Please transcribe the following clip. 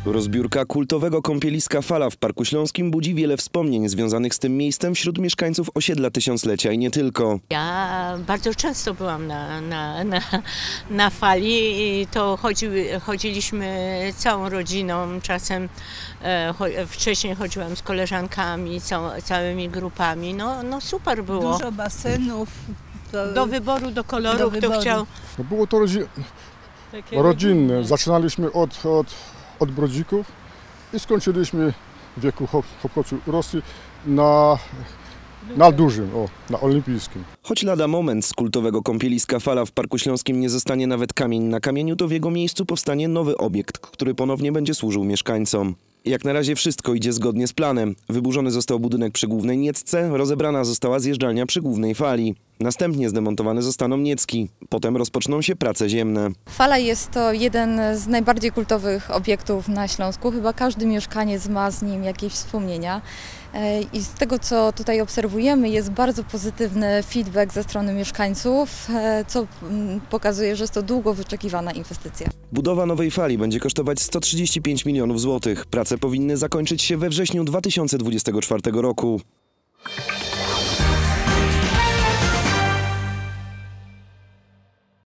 Rozbiórka kultowego kąpieliska Fala w Parku Śląskim budzi wiele wspomnień związanych z tym miejscem wśród mieszkańców osiedla Tysiąclecia i nie tylko. Ja bardzo często byłam na Fali i to chodziliśmy całą rodziną, czasem wcześniej chodziłam z koleżankami, całymi grupami, no super było. Dużo basenów. Do wyboru, do kolorów, kto chciał. No było to rodzinne. Zaczynaliśmy od brodzików i skończyliśmy w wieku chłopców Rosji na dużym, na olimpijskim. Choć lada moment z kultowego kąpieliska Fala w Parku Śląskim nie zostanie nawet kamień na kamieniu, to w jego miejscu powstanie nowy obiekt, który ponownie będzie służył mieszkańcom. Jak na razie wszystko idzie zgodnie z planem. Wyburzony został budynek przy Głównej Niecce, rozebrana została zjeżdżalnia przy Głównej Fali. Następnie zdemontowane zostaną niecki. Potem rozpoczną się prace ziemne. Fala jest to jeden z najbardziej kultowych obiektów na Śląsku. Chyba każdy mieszkaniec ma z nim jakieś wspomnienia. I z tego, co tutaj obserwujemy, jest bardzo pozytywny feedback ze strony mieszkańców, co pokazuje, że jest to długo wyczekiwana inwestycja. Budowa nowej fali będzie kosztować 135 milionów złotych. Prace powinny zakończyć się we wrześniu 2024 roku.